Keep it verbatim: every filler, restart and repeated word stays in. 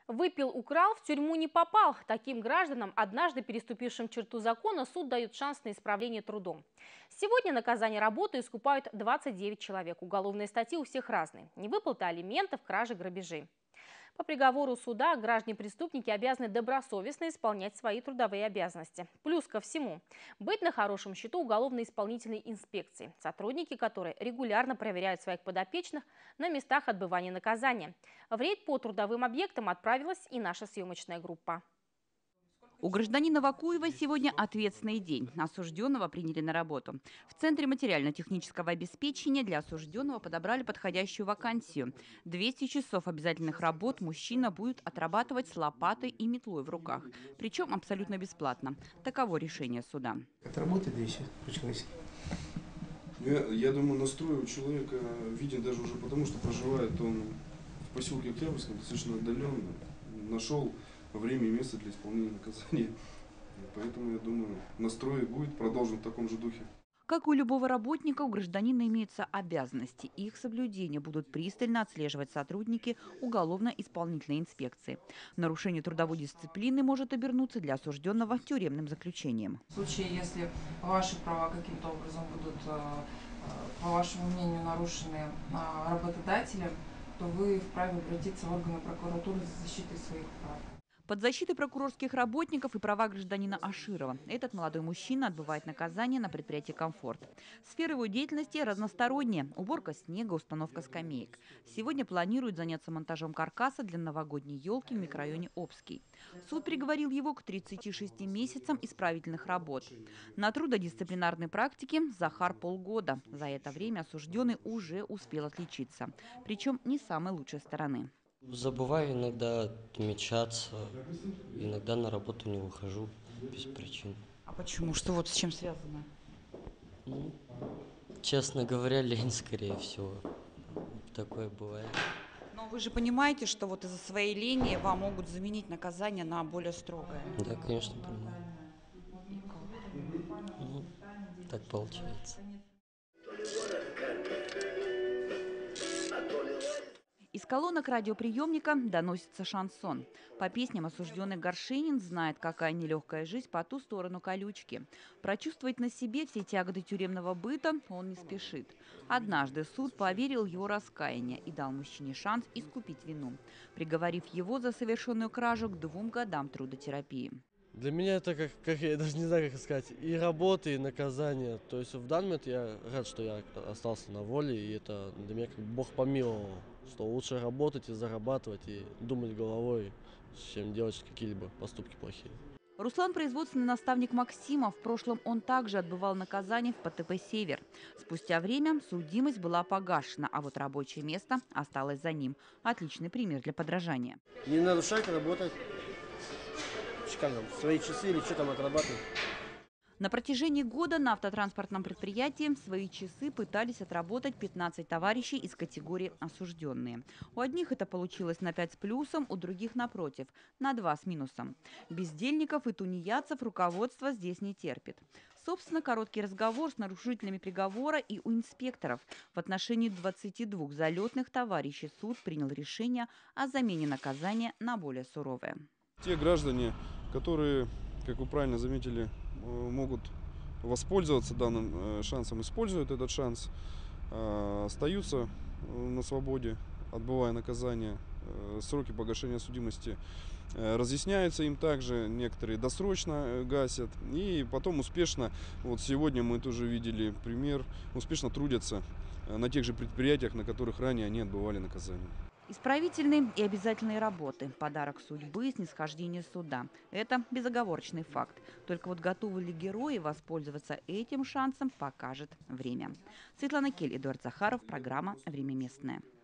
Выпил, украл, в тюрьму не попал. Таким гражданам, однажды переступившим черту закона, суд дает шанс на исправление трудом. Сегодня наказание работы искупают двадцать девять человек. Уголовные статьи у всех разные. Невыплата алиментов, кражи, грабежи. По приговору суда граждане-преступники обязаны добросовестно исполнять свои трудовые обязанности. Плюс ко всему, быть на хорошем счету уголовно-исполнительной инспекции, сотрудники которой регулярно проверяют своих подопечных на местах отбывания наказания. В рейд по трудовым объектам отправилась и наша съемочная группа. У гражданина Вакуева сегодня ответственный день. Осужденного приняли на работу. В Центре материально-технического обеспечения для осужденного подобрали подходящую вакансию. двести часов обязательных работ мужчина будет отрабатывать с лопатой и метлой в руках. Причем абсолютно бесплатно. Таково решение суда. Отработать двести по-человечески. Я, я думаю, настрой у человека виден даже уже потому, что проживает он в поселке Октябрьском, достаточно отдаленно, нашел время и место для исполнения наказания. Поэтому, я думаю, настрой будет продолжен в таком же духе. Как у любого работника, у гражданина имеются обязанности. Их соблюдение будут пристально отслеживать сотрудники уголовно-исполнительной инспекции. Нарушение трудовой дисциплины может обернуться для осужденного тюремным заключением. В случае, если ваши права каким-то образом будут, по вашему мнению, нарушены работодателем, то вы вправе обратиться в органы прокуратуры за защитой своих прав. Под защитой прокурорских работников и права гражданина Аширова. Этот молодой мужчина отбывает наказание на предприятии «Комфорт». Сфера его деятельности разносторонняя. Уборка снега, установка скамеек. Сегодня планирует заняться монтажом каркаса для новогодней елки в микрорайоне Обский. Суд приговорил его к тридцати шести месяцам исправительных работ. На трудодисциплинарной практике Захар полгода. За это время осужденный уже успел отличиться. Причем не с самой лучшей стороны. Забываю иногда отмечаться, иногда на работу не выхожу без причин. А почему? Что вот с чем связано? Ну, честно говоря, лень, скорее всего. Такое бывает. Но вы же понимаете, что вот из-за своей лени вам могут заменить наказание на более строгое? Да, конечно, понимаю. Ну, так получается. Из колонок радиоприемника доносится шансон. По песням осужденный Горшенин знает, какая нелегкая жизнь по ту сторону колючки. Прочувствовать на себе все тяготы тюремного быта он не спешит. Однажды суд поверил в его раскаяние и дал мужчине шанс искупить вину, приговорив его за совершенную кражу к двум годам трудотерапии. Для меня это, как, как я даже не знаю, как сказать, и работа, и наказание. То есть в данный момент я рад, что я остался на воле, и это для меня как Бог помиловал, что лучше работать и зарабатывать, и думать головой, чем делать какие-либо поступки плохие. Руслан – производственный наставник Максима. В прошлом он также отбывал наказание в ПТП «Север». Спустя время судимость была погашена, а вот рабочее место осталось за ним. Отличный пример для подражания. Не нарушать, работать. Свои часы или что там отрабатывать. На протяжении года на автотранспортном предприятии свои часы пытались отработать пятнадцать товарищей из категории «осужденные». У одних это получилось на пять с плюсом, у других, напротив, на два с минусом. Бездельников и тунеядцев руководство здесь не терпит. Собственно, короткий разговор с нарушителями приговора и у инспекторов. В отношении двадцати двух залетных товарищей суд принял решение о замене наказания на более суровое. Те граждане, которые, как вы правильно заметили, могут воспользоваться данным шансом, используют этот шанс, остаются на свободе, отбывая наказание. Сроки погашения судимости разъясняются им также, некоторые досрочно гасят и потом успешно, вот сегодня мы тоже видели пример, успешно трудятся на тех же предприятиях, на которых ранее они отбывали наказание. Исправительные и обязательные работы, подарок судьбы, снисхождение суда – это безоговорочный факт. Только вот готовы ли герои воспользоваться этим шансом, покажет время. Светлана Кель, Эдуард Захаров, программа «Время местное».